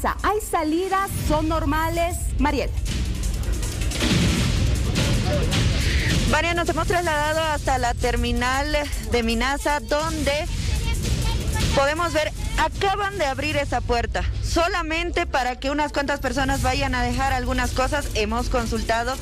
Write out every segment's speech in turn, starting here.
pasa? ¿Hay salidas? ¿Son normales? Mariel. Vania, nos hemos trasladado hasta la terminal de Minasa, donde podemos ver, acaban de abrir esa puerta, solamente para que unas cuantas personas vayan a dejar algunas cosas. Hemos consultado.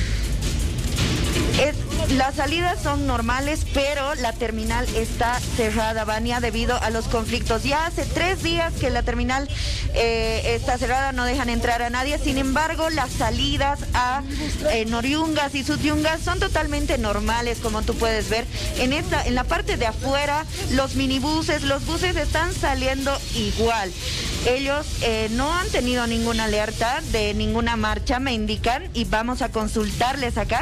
Las salidas son normales, pero la terminal está cerrada, Vania, debido a los conflictos. Ya hace 3 días que la terminal está cerrada, no dejan entrar a nadie. Sin embargo, las salidas a Noriungas y Sutyungas son totalmente normales, como tú puedes ver. En la parte de afuera, los minibuses, los buses están saliendo igual. Ellos no han tenido ninguna alerta de ninguna marcha, me indican, y vamos a consultarles acá.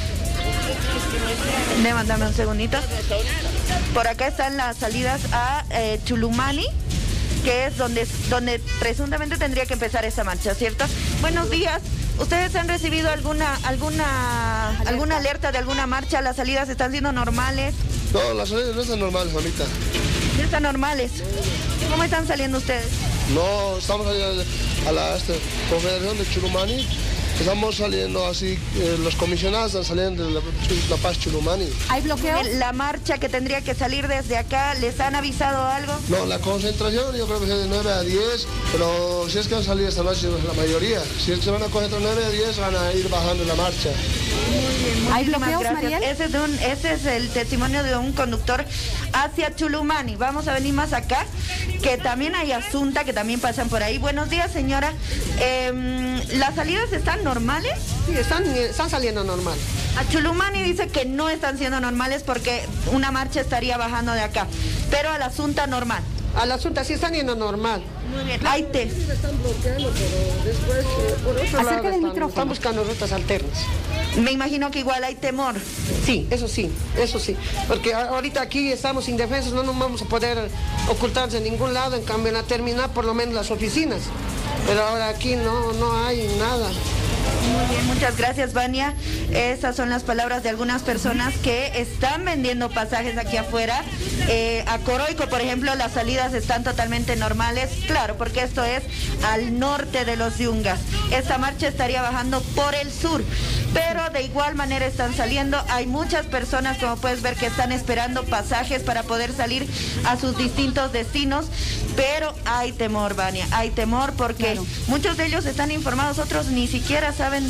Dame un segundito. Por acá están las salidas a Chulumani, que es donde presuntamente tendría que empezar esa marcha, ¿cierto? Buenos días. ¿Ustedes han recibido alguna alerta de alguna marcha? ¿Las salidas están siendo normales? No, las salidas no están normales, mamita. ¿No están normales? ¿Cómo están saliendo ustedes? No, estamos saliendo a la Confederación de Chulumani. Estamos saliendo así, los comisionados están saliendo de la Paz Chulumani. ¿Hay bloqueo? La marcha que tendría que salir desde acá, ¿les han avisado algo? No, la concentración yo creo que es de 9 a 10, pero si es que han salido esta noche la mayoría. Si es que se van a concentrar 9 a 10, van a ir bajando la marcha. Muy bien, ¿Hay bloqueos, Mariel? Ese es el testimonio de un conductor hacia Chulumani. Vamos a venir más acá, que también hay Asunta, que también pasan por ahí. Buenos días, señora. ¿Las salidas están normales? Sí, están saliendo normal. A Chulumani dice que no están siendo normales porque una marcha estaría bajando de acá, pero a la Asunta normal. A la Asunta sí están yendo normal. Muy bien. Sí, están bloqueando, pero después por otro lado están buscando rutas alternas. Me imagino que igual hay temor. Sí, eso sí, porque ahorita aquí estamos indefensos, no nos vamos a poder ocultarse en ningún lado, en cambio en la terminal por lo menos las oficinas, pero ahora aquí no hay nada. Muy bien, muchas gracias, Vania. Esas son las palabras de algunas personas que están vendiendo pasajes aquí afuera. A Coroico, por ejemplo, las salidas están totalmente normales, claro, porque esto es al norte de los Yungas. Esta marcha estaría bajando por el sur, pero de igual manera están saliendo. Hay muchas personas, como puedes ver, que están esperando pasajes para poder salir a sus distintos destinos, pero hay temor, Vania, hay temor porque claro, muchos de ellos están informados, otros ni siquiera saben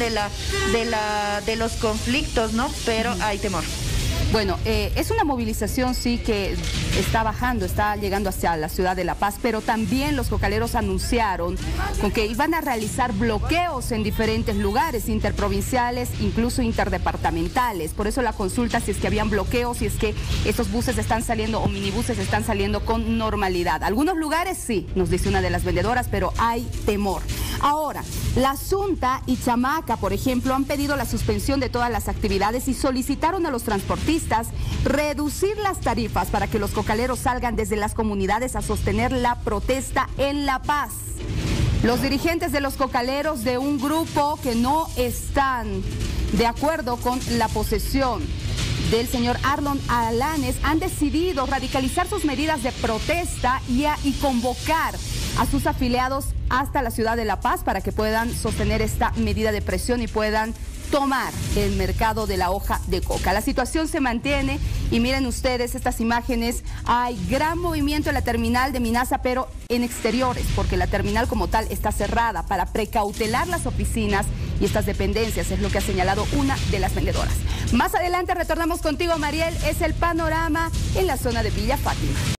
de los conflictos, ¿no? Pero hay temor. Bueno, es una movilización, sí, que está bajando, está llegando hacia la ciudad de La Paz, pero también los cocaleros anunciaron con que iban a realizar bloqueos en diferentes lugares, interprovinciales, incluso interdepartamentales. Por eso la consulta si es que habían bloqueos, si es que esos buses están saliendo o minibuses están saliendo con normalidad. Algunos lugares sí, nos dice una de las vendedoras, pero hay temor. Ahora, la Asunta y Chamaca, por ejemplo, han pedido la suspensión de todas las actividades y solicitaron a los transportistas reducir las tarifas para que los cocaleros salgan desde las comunidades a sostener la protesta en La Paz. Los dirigentes de los cocaleros de un grupo que no están de acuerdo con la posesión del señor Arlon Alanes han decidido radicalizar sus medidas de protesta y convocar a sus afiliados hasta la ciudad de La Paz para que puedan sostener esta medida de presión y puedan tomar el mercado de la hoja de coca. La situación se mantiene y miren ustedes estas imágenes, hay gran movimiento en la terminal de Minasa, pero en exteriores, porque la terminal como tal está cerrada para precautelar las oficinas y estas dependencias, es lo que ha señalado una de las vendedoras. Más adelante retornamos contigo, Mariel, es el panorama en la zona de Villa Fátima.